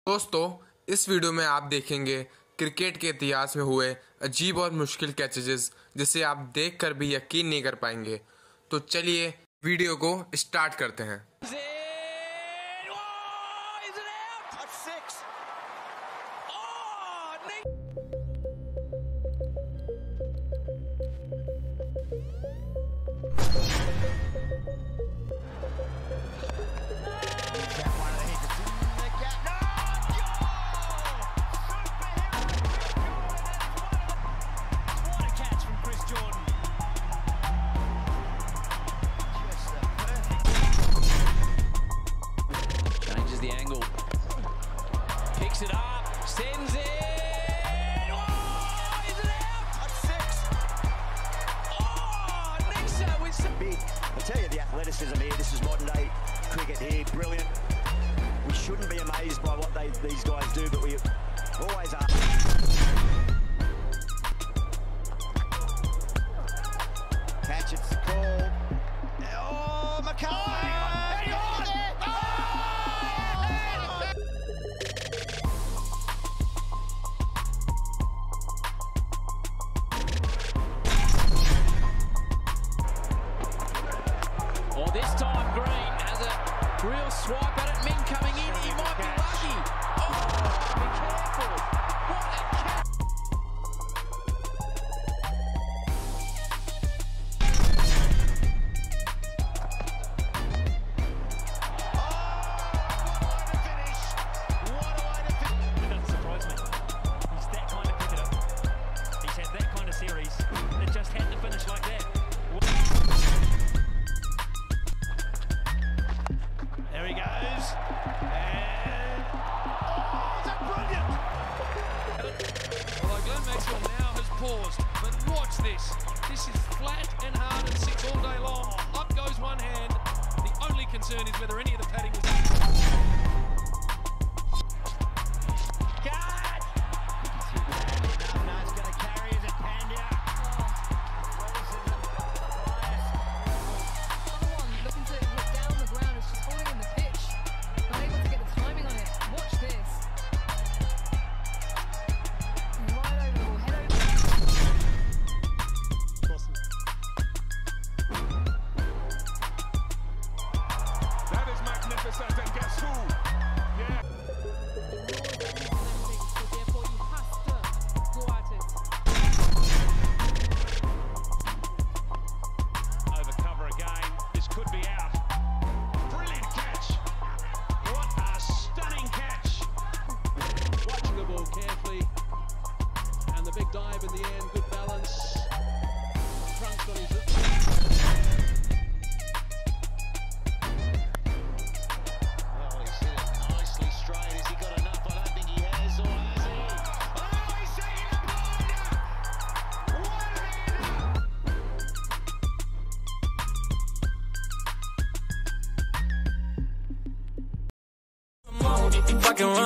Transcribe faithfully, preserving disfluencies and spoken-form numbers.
दोस्तों, इस वीडियो में आप देखेंगे क्रिकेट के इतिहास में हुए अजीब और मुश्किल कैचेस जिसे आप देखकर भी यकीन नहीं कर पाएंगे। तो चलिए वीडियो को स्टार्ट करते हैं। The angle, picks it up, sends it. Oh, is it out? That's six. Oh, Nixa with some big. I tell you, the athleticism here. This is modern day cricket here. Brilliant. We shouldn't be amazed by what they these guys do, but we always are. Catch, it's called. Oh, Mackay. This time Green has a real swipe at it. Min coming in, he might be lucky. Oh, be careful. What a catch. Oh, what a way to finish. What a way to finish. It doesn't surprise me. He's that kind of cricketer. He's had that kind of series. It just had to finish like that. There he goes, and oh, is that brilliant? Although Glenn Maxwell now has paused, but watch this. This is flat and hard and six all day long. Up goes one hand. The only concern is whether any of the padding was... Catch! No, it's going to carry. Is it Pandya? Looking to hit down the ground, it's just falling in the pitch. Not able to get the timing on it. Watch this. Right over the ball, head over. That is magnificent, and guess who? Yeah. So therefore you have to go at it. Over cover again. This could be out. Brilliant catch. What a stunning catch. Watching the ball carefully, and the big dive in the end, good balance. Crunched on his lips. Well, he's hit it nicely straight. Has he got enough? I don't think he has, or has he? Oh, he's taking the blinder! What a header! If you fucking